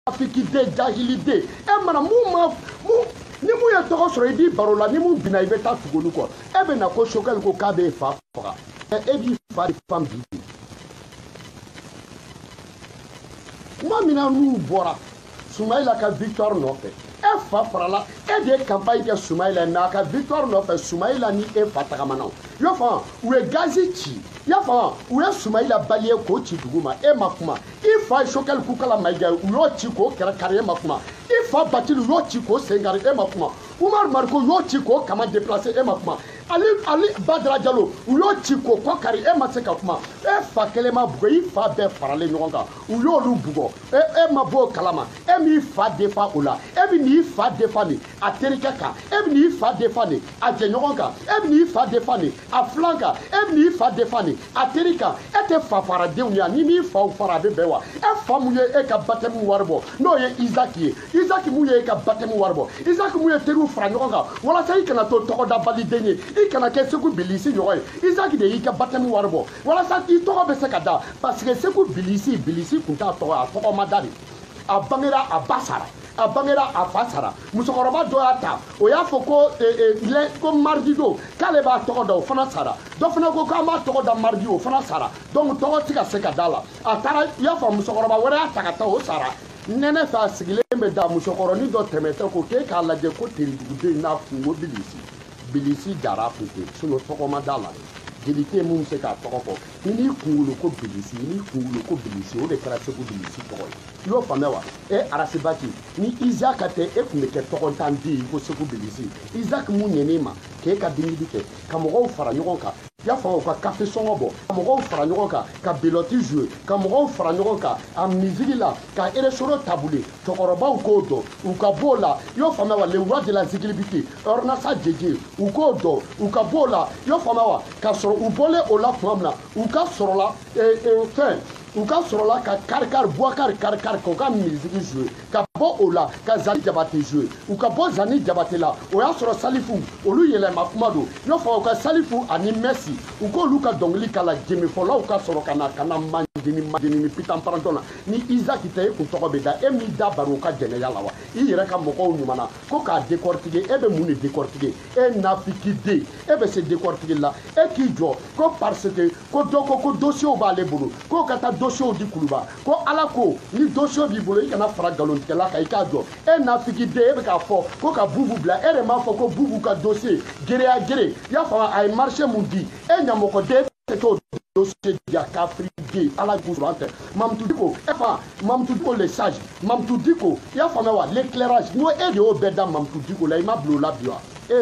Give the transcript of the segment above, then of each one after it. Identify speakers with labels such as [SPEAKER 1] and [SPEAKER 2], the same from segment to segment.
[SPEAKER 1] fikide jahilide e mana mu ni mu ye togo soro ibi barola ni mu bina ibe ta tugolu ko e be na ko shokel ko ka be fa faga e bi fa fam bi ma mina nu bora Soumaïla ka victoire no fe e fa farala e de campagne ke Soumaïla na ka victoire no fe Soumaïla ni e fa tagamana yo fa we gazichi ya fa we Soumaïla balie ko ci duguma e makuma i fa shokel ku kala maiga yo ci ko kara kare makuma i fa batilu yo ci ko sengare e makuma Umar Marko yo ci ko kama déplacer e makuma Ali Badra Diallo yo ci ko kari e maseka kuma e fa kelema bugo i fa be farale nyonga yo lu bugo e mabo kalama e mi fa defa ola e bi ni fa defa ni a terika ka e bi ni fa defa ni a jenyonga e bi ni fa defa ni a flanka e bi ni fa defa ni a terika e te fa fara de unia ni mi fa fara be bewa e fa mu ye e ka batemu warbo no ye Isaac mu ye e ka batemu warbo Isaac mu ye teru fara nyonga wala sai kana to da bali denye i kana ke seku bilisi yoy Isaac de i ka batemu warbo wala sa i to be se kada parce que seku bilisi kunta to a to madari a bangera a basara a bangera a fasara musokoroba do ata o ya foko le ko mardi do kale ba to do fana sara do fana ko ka ma to da mardi o fana sara donc to tika se kada la atara ya fa musokoroba wara ata ka to sara nene fa sigile me da musokoroni do temete ko ke ka la je ko tiri na fungo bilisi jara fute suno toko madala jelite mun se ka toko ko ni kungulu ko bilisi o de kara se ko bilisi toko yo famewa e arasibati ni Isaac ate e kunde ke toko tandi ko se ko bilisi Isaac mun yenema ke ka dingidi ke kamogo fara nyogon ka ya fa ko café songo bo kamogo fara nyogon ka biloti jouer kamogo fara nyogon ka a musique la ka eresoro tabule tokoroba ukodo ukabola yo famewa le roi de la zikilibiti ornasa jeje ukodo ukabola yo famewa ka soro ubole ola famna uka sorola fin uka sorola ka karkar boakar ko ka musique jouer ka bo ola ka zali jabate jouer uka bo zani jabate la o ya soro salifu olu yele makumado yo fa ka salifu ani Messi uko luka dongli kala jemi fola uka soro kana manjini pitan parantona ni Isaac te ku togo be da emi da baro ka jene yala wa i yere ka moko nyumana ko ka décortiquer e be muni décortiquer e nafikide e be se décortiquer la e ki jo ko parce que ko doko ko dossier ba le bulu ko kata dossier di kuluba ko alako ni dossier bi bulu i kana fara galon la ka i ka jo e nafikide e be ka fo ko ka bubu bla e re ma fo ko bubu ka dossier gere a gere ya fa ay marché mundi e nyamoko de to dossier dia kafrige ala gourante mamtudiko efa mamtudiko le sage mamtudiko ya famewa l'éclairage no e de obeda mamtudiko la ima blo la biwa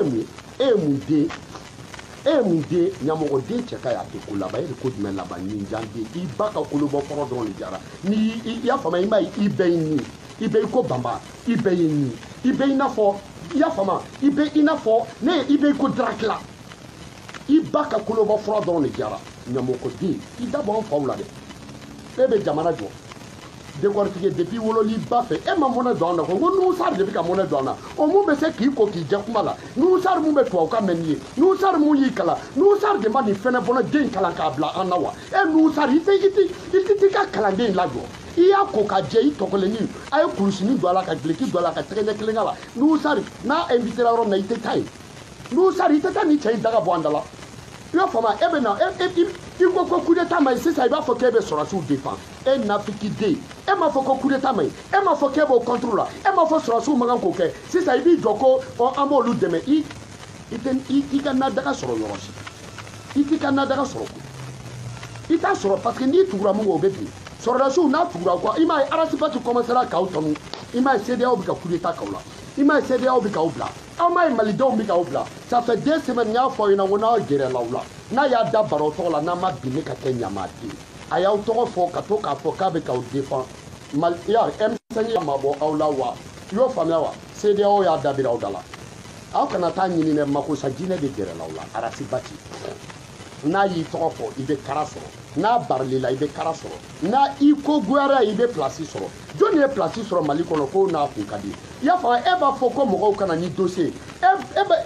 [SPEAKER 1] emude nyamoko de cheka ya to la ba e ko dmen la ba ninjande I baka kolobo foro don le jara ni ya fama ima ibe ko bamba ibe ina fo ya fama ibe ina fo ne ibe ko drakla I baka kolobo foro don le jara nyamoko di I dabo faula de ebe jamana jo décortiquer depuis wololi bafe e ma mona do na ko nu sar depuis ka mona do na o mu be se ki ko ki jakuma la nu sar mu be to ka menni nu sar mu yi kala nu sar de mani fene bona den kala ka bla anawa e nu sar iti ka kala den la jo iya ko ka je I to ko le ni ay kurusini do ala ka gleki do ala ka trenye klengala nu sar na inviter ro na ite tai nu sar ite ta ni chai daga boandala yo fama ebe na il ko coup d'état mais c'est ça il va faut que be sora sous défend et nafikide e ma faut ko coup d'état mais e ma faut que be contrôle e ma faut sora sous magan ko ke c'est ça il bi joko on amolu deme I kana daga soro yorosi I kana daga soro I ta soro parce que ni tuura mu obebi soro sous na tuura quoi il m'a arasipatu commencer à kautonu il m'a cédé au coup d'état kaula il m'a cédé au kaubla ama malido mika obla ça fait 2 semaines nya fo ina wona gere laula na ya da baro to la na ma bini ka kenya mati aya to fo ka to ka fo ka be ka defend mal ya M5 mabo aulawa yo famyawa cede o ya da bira odala aw kana ta nyini ne mako sa jine de gere laula arasi bati na yi to fo ibe karaso na barlila ibe karaso na iko gwara ibe place soro joni e place soro mali kono ko na fu kadi ya fa e ba fo ko mo kana ni dossier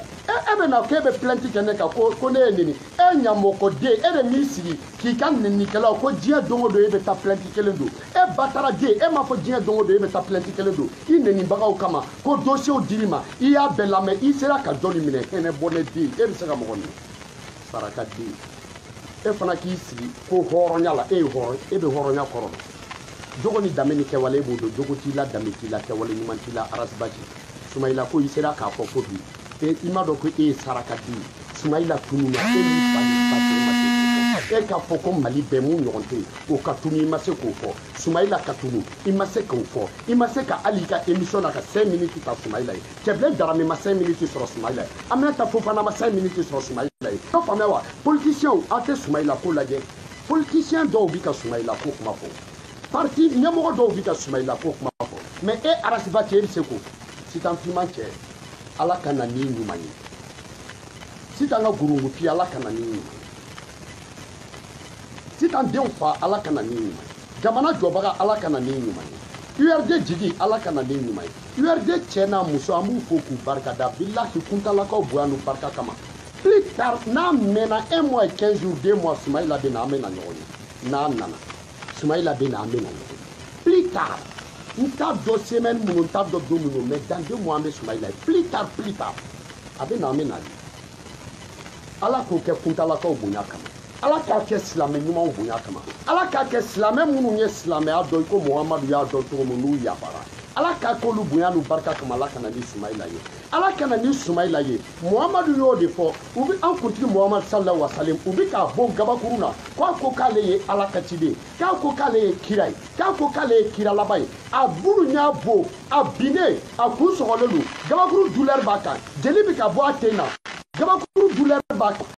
[SPEAKER 1] bɛ na k'e bɛ plainte kɛ ne kan ko ne ye nini e ɲamɔgɔden e de m'i sigi k'i ka nɛnikɛlaw ko diɲɛ don o don e bɛ taa plainte kelen don e ba taara den e m'a fɔ diɲɛ don o don e bɛ taa plainte kelen don i nɛnibagaw kama ko dossier dir'i ma i y'a bɛɛ lamɛn i sera ka jɔnni minɛ hɛnɛ bɔ ne den e bɛ se ka mɔgɔ minɛ saraka den e fana k'i sigi ko hɔrɔnya la e ye hɔrɔn e bɛ hɔrɔnya kɔrɔ jogo ni danbe ni kɛwale e b'o dɔn jogo t'i la danbe t'i la kɛwale ɲuman t'i la arasiba t'i Soumaïla ko i sera k'a fɔ ko bi i m'a dɔn ko e ye sarakati ye Soumaïla tununa e ni fa ni ba cɛ ma se k'o fɔ e k'a fɔ ko Mali bɛɛ mun ɲɔgɔn tɛ o ka tunu i ma se k'o fɔ Soumaïla ka tunu i ma se k'o fɔ i ma se ka hali i ka émission na ka 5 minutes ta Soumaïla ye Cɛbilen Darame ma 5 minutes sɔrɔ Soumaïla ye Aminata Fofana ma 5 minutes sɔrɔ Soumaïla ye n'o faamuya wa politiciens aw tɛ Soumaïla ko lajɛ politiciens dɔw bi ka Soumaïla ko kuma fɔ parti ɲɛmɔgɔ dɔw bi ka Soumaïla ko kuma fɔ mais e arasiba cɛ e bɛ se k'o sitan fiman cɛ ala ka na ni ɲuman ye sitan ka gurungu fi ala ka na ni ɲuman ye sitan denw fa ala ka na ni ɲuman ye jamana jɔbaga ala ka na ni ɲuman ye URD jigi ala ka na ni ɲuman ye URD cɛ n'a muso an b'u fo k'u barikada bilahi kuntalakaw bonya n'u barika kama plus tard n'a mɛnna 1 mois et 15 jours 2 mois Soumaïla bɛ na an bɛ na ɲɔgɔn ye n'a nana Soumaïla bɛ na an bɛ na ɲɔgɔn ye plus tard n t'a dɔn semaine minnu n t'a dɔn don minnu mais dans 2 mois an bɛ Soumaïla ye plus tard a bɛ na an bɛ na ala k'o kɛ kuntalakaw bonya kama ala k'a kɛ silamɛ ɲumanw bonya kama ala k'a kɛ silamɛ minnu ye silamɛya dɔn i ko Muhamadu y'a dɔn cogo min n'u yafara ala k'a k'olu bonya n'u barika kama ala ka na ni Soumaïla ye ala ka na ni Soumaïla ye Muhamadu y'o de fɔ u bɛ an kuntigi Muhamadu sallallahu alaihi wa sallam u bɛ k'a bɔ gabakuru na k'a ko k'ale ye ala ka ciden k'a ko k'ale ye kira ye k'a ko k'ale ye kira laban ye a bulu y'a bɔ a binnen a kun sɔgɔlen don gabakuru douleur b'a kan jeli bɛ ka bɔ a ten na gabakuru douleur b'a kan